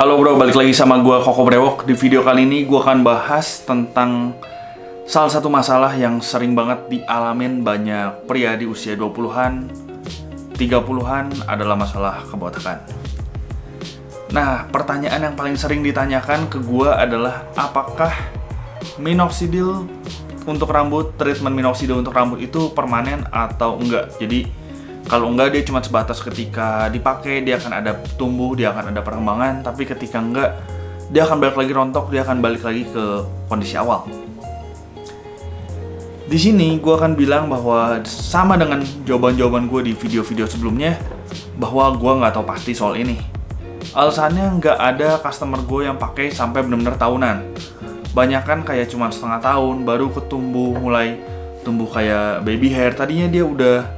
Halo bro, balik lagi sama gua Koko Brewok. Di video kali ini gua akan bahas tentang salah satu masalah yang sering banget dialamin banyak pria di usia 20-an, 30-an adalah masalah kebotakan. Nah, pertanyaan yang paling sering ditanyakan ke gua adalah apakah minoxidil untuk rambut, treatment minoxidil untuk rambut itu permanen atau enggak. Jadi kalau enggak dia cuma sebatas ketika dipakai dia akan ada tumbuh, dia akan ada perkembangan, tapi ketika enggak dia akan balik lagi rontok, dia akan balik lagi ke kondisi awal. Di sini gue akan bilang bahwa sama dengan jawaban-jawaban gue di video-video sebelumnya, bahwa gue nggak tahu pasti soal ini. Alasannya nggak ada customer gue yang pakai sampai benar-benar tahunan. Banyak kan kayak cuma setengah tahun baru ketumbuh, mulai tumbuh kayak baby hair. Tadinya dia udah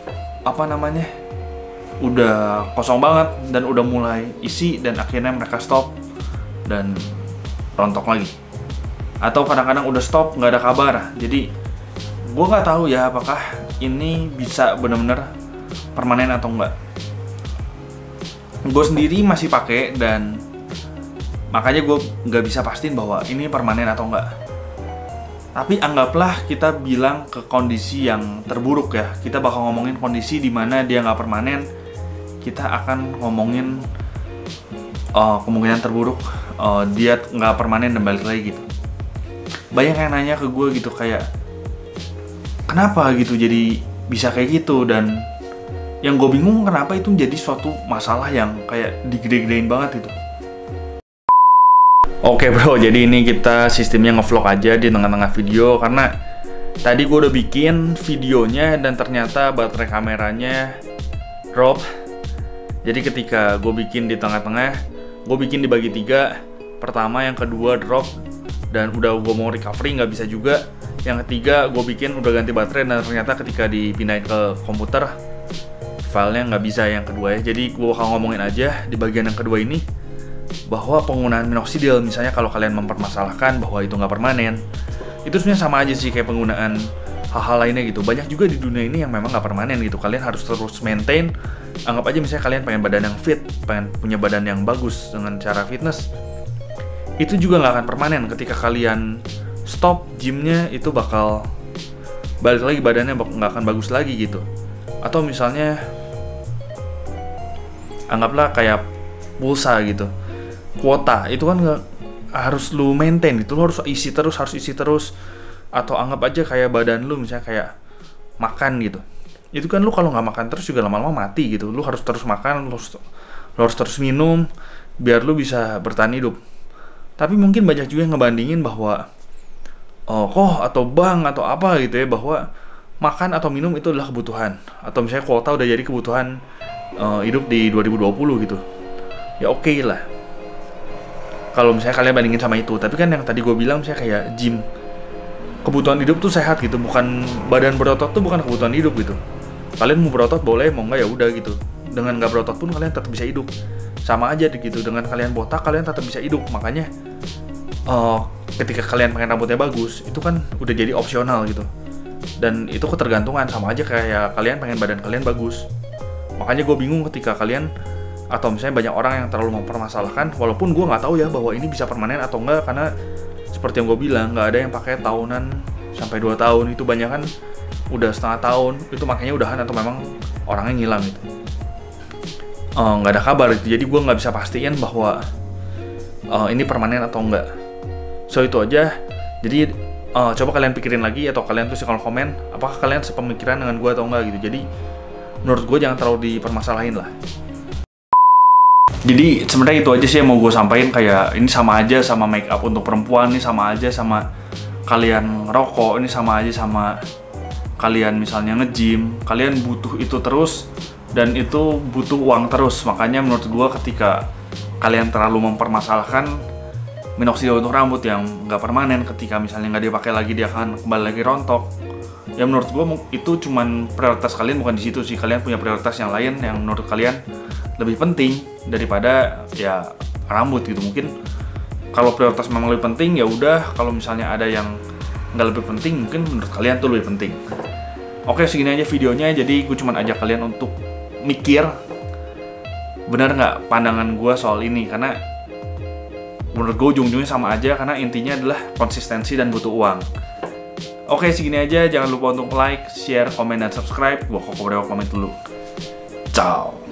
udah kosong banget dan udah mulai isi dan akhirnya mereka stop dan rontok lagi. Atau kadang-kadang udah stop nggak ada kabar. Jadi gue nggak tahu ya apakah ini bisa benar-benar permanen atau enggak. Gue sendiri masih pakai dan makanya gue nggak bisa pastiin bahwa ini permanen atau enggak. Tapi anggaplah kita bilang ke kondisi yang terburuk ya. Kita bakal ngomongin kondisi di mana dia nggak permanen. Kita akan ngomongin kemungkinan terburuk, dia nggak permanen dan balik lagi gitu. Banyak yang nanya ke gue gitu kayak, kenapa gitu jadi bisa kayak gitu, dan yang gue bingung kenapa itu jadi suatu masalah yang kayak digede-gedein banget gitu. Oke bro, jadi ini kita sistemnya ngevlog aja di tengah-tengah video karena tadi gue udah bikin videonya dan ternyata baterai kameranya drop. Jadi ketika gue bikin di tengah-tengah, gue bikin dibagi 3. Pertama, yang kedua drop dan udah gue mau recovery nggak bisa juga. Yang ketiga gue bikin udah ganti baterai dan ternyata ketika dipindahin ke komputer filenya nggak bisa yang kedua ya. Jadi gue bakal ngomongin aja di bagian yang kedua ini bahwa penggunaan minoxidil, misalnya kalau kalian mempermasalahkan bahwa itu nggak permanen, itu sebenarnya sama aja sih kayak penggunaan hal-hal lainnya gitu. Banyak juga di dunia ini yang memang nggak permanen gitu. Kalian harus terus maintain. Anggap aja misalnya kalian pengen badan yang fit, pengen punya badan yang bagus dengan cara fitness, itu juga nggak akan permanen. Ketika kalian stop gymnya, itu bakal balik lagi badannya nggak akan bagus lagi gitu. Atau misalnya anggaplah kayak pulsa gitu, kuota itu kan nggak harus lu maintain gitu, lu harus isi terus. Atau anggap aja kayak badan lu misalnya kayak makan gitu, itu kan lu kalau nggak makan terus juga lama-lama mati gitu. Lu harus terus makan, lu harus terus minum biar lu bisa bertahan hidup. Tapi mungkin banyak juga yang ngebandingin bahwa atau bank atau apa gitu ya, bahwa makan atau minum itu adalah kebutuhan, atau misalnya kuota udah jadi kebutuhan hidup di 2020 gitu. Ya oke lah kalau misalnya kalian bandingin sama itu. Tapi kan yang tadi gue bilang misalnya kayak gym, kebutuhan hidup tuh sehat gitu, bukan badan berotot tuh bukan kebutuhan hidup gitu. Kalian mau berotot boleh, mau enggak ya udah gitu. Dengan nggak berotot pun kalian tetap bisa hidup. Sama aja gitu, dengan kalian botak kalian tetap bisa hidup. Makanya ketika kalian pengen rambutnya bagus, itu kan udah jadi opsional gitu. Dan itu ketergantungan, sama aja kayak kalian pengen badan kalian bagus. Makanya gue bingung ketika kalian, atau misalnya banyak orang yang terlalu mempermasalahkan, walaupun gue nggak tahu ya bahwa ini bisa permanen atau enggak, karena seperti yang gue bilang nggak ada yang pakai tahunan sampai 2 tahun. Itu banyak kan udah setengah tahun, itu makanya udahan atau memang orangnya ngilang gitu. Nggak ada kabar gitu. Jadi gue nggak bisa pastiin bahwa ini permanen atau enggak. So itu aja. Jadi coba kalian pikirin lagi, atau kalian tulis di kolom komen apakah kalian sepemikiran dengan gue atau enggak gitu. Jadi menurut gue jangan terlalu dipermasalahin lah. Jadi sebenarnya itu aja sih yang mau gue sampaikan, kayak ini sama aja sama make up untuk perempuan, ini sama aja sama kalian ngerokok, ini sama aja sama kalian misalnya nge-gym. Kalian butuh itu terus dan itu butuh uang terus. Makanya menurut gue ketika kalian terlalu mempermasalahkan minoxidil untuk rambut yang nggak permanen, ketika misalnya nggak dipakai lagi dia akan kembali lagi rontok, ya menurut gue itu cuman prioritas kalian bukan di situ sih. Kalian punya prioritas yang lain yang menurut kalian lebih penting daripada ya rambut gitu. Mungkin kalau prioritas memang lebih penting ya udah, kalau misalnya ada yang nggak lebih penting mungkin menurut kalian tuh lebih penting. Oke, segini aja videonya. Jadi gue cuma ajak kalian untuk mikir benar nggak pandangan gue soal ini, karena menurut gue ujung-ujungnya sama aja, karena intinya adalah konsistensi dan butuh uang. Oke, segini aja. Jangan lupa untuk like, share, komen, dan subscribe. Gue Koko Brewok pamit dulu. Ciao.